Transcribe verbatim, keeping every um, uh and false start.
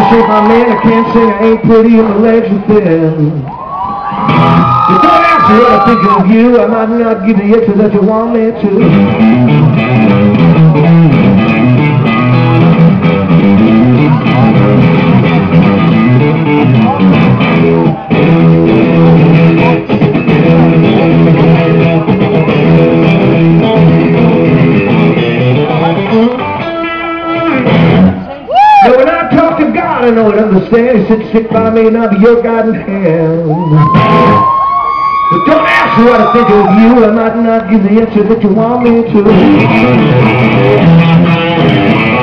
can't shake my man, I can't sing, I ain't pretty, and my legs are thin. But don't ask me what I think of you, I might not give the answer that you want me to. But when I talk to God, I know and understand. He said, stick by me and I'll be your guiding hand. But don't ask me what I think of you. I might not give the answer that you want me to.